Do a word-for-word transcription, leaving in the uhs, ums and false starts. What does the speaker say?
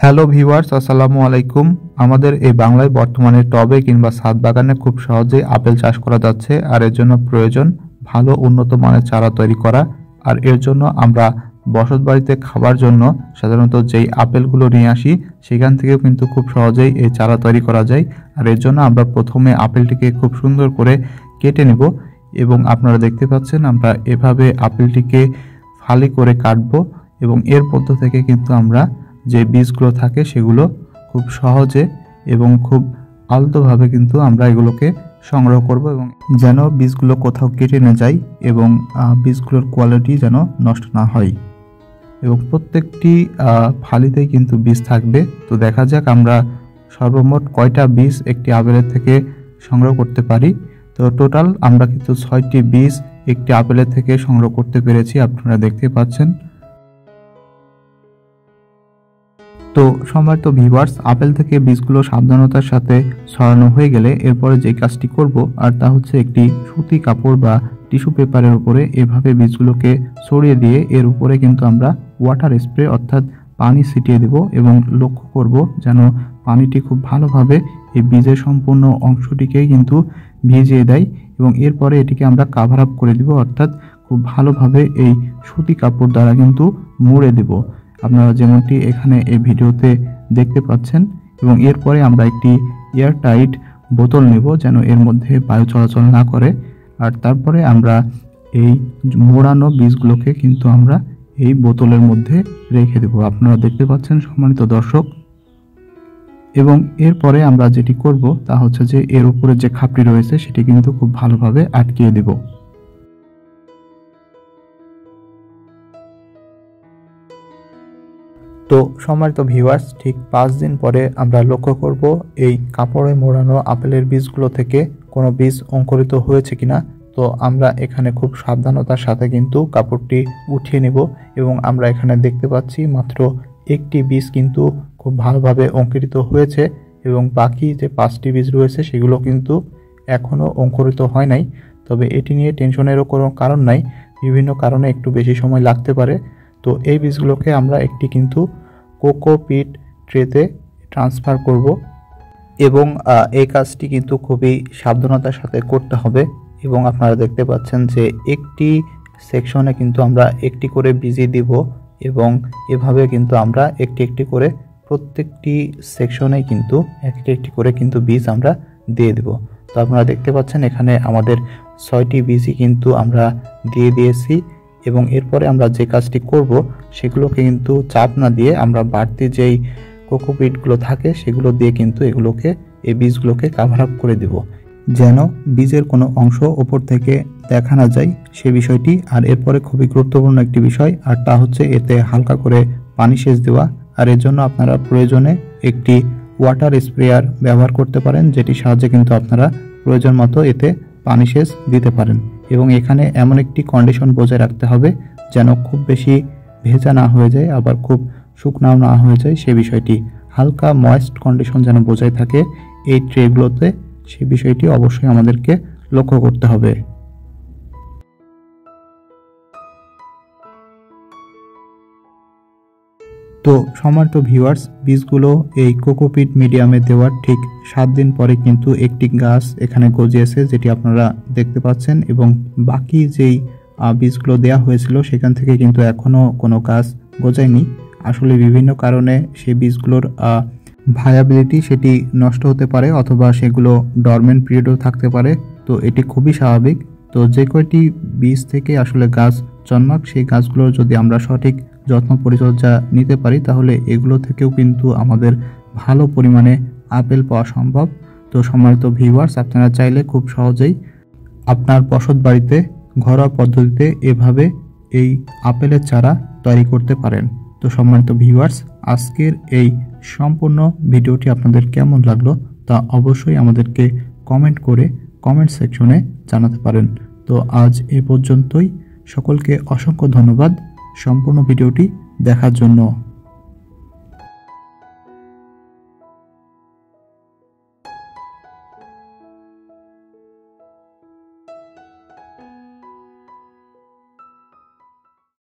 Hello viewers, আসসালামু আলাইকুম। আমাদের এই বাংলায় বর্তমানে টবে কিংবা ছাদ বাগানে খুব সহজেই আপেল চাষ করা যাচ্ছে, আর এর জন্য প্রয়োজন ভালো উন্নত মানের চারা তৈরি করা। আর এর জন্য আমরা বসত বাড়িতে খাবার জন্য সাধারণত যেই আপেলগুলো নিয়ে আসি সেখান থেকেও কিন্তু খুব সহজেই এই চারা তৈরি করা যায়। আর এর জন্য আমরা প্রথমে আপেলটিকে খুব সুন্দর করে কেটে নেব এবং আপনারা দেখতে পাচ্ছেন আমরা এভাবে আপেলটিকে ফালি করে কাটবো এবং এর মধ্য থেকে কিন্তু আমরা যে বীজগুলো থাকে সেগুলো খুব সহজে এবং খুব আলতোভাবে কিন্তু আমরা এগুলোকে সংগ্রহ করব এবং যেন বীজগুলো কোথাও কেটে না যায় এবং বীজগুলোর কোয়ালিটি যেন নষ্ট না হয় এবং প্রত্যেকটি ফালিতেই কিন্তু বীজ থাকবে। তো দেখা যাক আমরা সর্বমোট কয়টা বীজ একটি আপেলের থেকে সংগ্রহ করতে পারি। তো টোটাল আমরা কিন্তু ছয়টি বীজ একটি আপেলের থেকে সংগ্রহ করতে পেরেছি, আপনারা দেখতে পাচ্ছেন। তো সম্মানিত ভিউয়ার্স, আপেল থেকে বীজগুলো সাবধানতার সাথে ছড়ানো হয়ে গেলে এরপরে যে কাজটি করব আর তা হচ্ছে একটি সুতি কাপড় বা টিস্যু পেপারের উপরে এভাবে বীজগুলোকে ছড়িয়ে দিয়ে এর উপরে কিন্তু আমরা ওয়াটার স্প্রে অর্থাৎ পানি ছিটিয়ে দেব এবং লক্ষ্য করব যেন পানিটি খুব ভালোভাবে এই বীজের সম্পূর্ণ অংশটিকে কিন্তু ভিজিয়ে দেয় এবং এরপরে এটিকে আমরা কাভার আপ করে দিব, অর্থাৎ খুব ভালোভাবে এই সুতি কাপড় দ্বারা কিন্তু মুড়ে দেব, আপনারা যেমনটি এখানে এই ভিডিওতে দেখতে পাচ্ছেন। এবং এরপরে আমরা একটি এয়ারটাইট বোতল নেব যেন এর মধ্যে বায়ু চলাচল না করে। আর তারপরে আমরা এই মোড়ানো বীজগুলোকে কিন্তু আমরা এই বোতলের মধ্যে রেখে দেব, আপনারা দেখতে পাচ্ছেন সম্মানিত দর্শক। এবং এরপরে আমরা যেটি করব তা হচ্ছে যে এর উপরে যে খাপটি রয়েছে সেটি কিন্তু খুব ভালোভাবে আটকিয়ে দেব। তো সম্মানিত ভিউয়ার্স, ঠিক পাঁচ দিন পরে আমরা লক্ষ্য করব এই কাপড়ে মোড়ানো আপেলের বীজগুলো থেকে কোনো বীজ অঙ্কুরিত হয়েছে কিনা। তো আমরা এখানে খুব সাবধানতার সাথে কিন্তু কাপড়টি উঠিয়ে নেব এবং আমরা এখানে দেখতে পাচ্ছি মাত্র একটি বীজ কিন্তু খুব ভালোভাবে অঙ্কুরিত হয়েছে এবং বাকি যে পাঁচটি বীজ রয়েছে সেগুলো কিন্তু এখনও অঙ্কুরিত হয় নাই। তবে এটি নিয়ে টেনশনেরও কোনো কারণ নাই, বিভিন্ন কারণে একটু বেশি সময় লাগতে পারে। তো এই বীজগুলোকে আমরা একটি কিন্তু কোকোপিট ট্রেতে ট্রান্সফার করব এবং এই কাজটি কিন্তু খুবই সাবধানতার সাথে করতে হবে। এবং আপনারা দেখতে পাচ্ছেন যে একটি সেকশনে কিন্তু আমরা একটি করে বীজই দিব এবং এভাবে কিন্তু আমরা একটি একটি করে প্রত্যেকটি সেকশনে কিন্তু একটি একটি করে কিন্তু বীজ আমরা দিয়ে দেব। তো আপনারা দেখতে পাচ্ছেন এখানে আমাদের ছয়টি বীজই কিন্তু আমরা দিয়ে দিয়েছি এবং এরপরে আমরা যে কাজটি করব সেগুলোকে কিন্তু চাপ না দিয়ে আমরা বাড়তি যেই কোকোপিটগুলো থাকে সেগুলো দিয়ে কিন্তু এগুলোকে এই বীজগুলোকে কাভার আপ করে দেব যেন বীজের কোনো অংশ ওপর থেকে দেখা না যায় সে বিষয়টি। আর এরপরে খুবই গুরুত্বপূর্ণ একটি বিষয় আর তা হচ্ছে এতে হালকা করে পানি সেচ দেওয়া। আর এর জন্য আপনারা প্রয়োজনে একটি ওয়াটার স্প্রেয়ার ব্যবহার করতে পারেন, যেটির সাহায্যে কিন্তু আপনারা প্রয়োজন মতো এতে পানি সেচ দিতে পারেন। এবং এখানে এমন একটি কন্ডিশন বজায় রাখতে হবে যেন খুব বেশি ভেজা না হয়ে যায় আবার খুব শুকনাও না হয়ে যায়, সে বিষয়টি হালকা ময়েস্ট কন্ডিশন যেন বজায় থাকে এই ট্রেগুলোতে, সে বিষয়টি অবশ্যই আমাদেরকে লক্ষ্য করতে হবে। তো সম্মানিত ভিউয়ার্স, বীজগুলো এই কোকোপিট মিডিয়ামে দেওয়ার ঠিক সাত দিন পরে কিন্তু একটি গাছ এখানে গজিয়েছে, যেটি আপনারা দেখতে পাচ্ছেন। এবং বাকি যেই বীজগুলো দেওয়া হয়েছিল সেখান থেকে কিন্তু এখনও কোনো গাছ গজায়নি। আসলে বিভিন্ন কারণে সেই বীজগুলোর ভায়াবিলিটি সেটি নষ্ট হতে পারে অথবা সেগুলো ডরমেন্ট পিরিয়ডও থাকতে পারে। তো এটি খুবই স্বাভাবিক। তো যে কয়টি বীজ থেকে আসলে গাছ জন্মাক সেই গাছগুলোর যদি আমরা সঠিক যত্ন পরিচর্যা নিতে পারি তাহলে এগুলো থেকেও কিন্তু আমাদের ভালো পরিমাণে আপেল পাওয়া সম্ভব। তো সম্মানিত ভিউয়ার্স, আপনারা চাইলে খুব সহজেই আপনার বসত বাড়িতে ঘরোয়া পদ্ধতিতে এভাবে এই আপেলের চারা তৈরি করতে পারেন। তো সম্মানিত ভিউয়ার্স, আজকের এই সম্পূর্ণ ভিডিওটি আপনাদের কেমন লাগলো তা অবশ্যই আমাদেরকে কমেন্ট করে কমেন্ট সেকশনে জানাতে পারেন। তো আজ এ পর্যন্তই, সকলকে অসংখ্য ধন্যবাদ সম্পূর্ণ ভিডিওটি দেখার জন্য।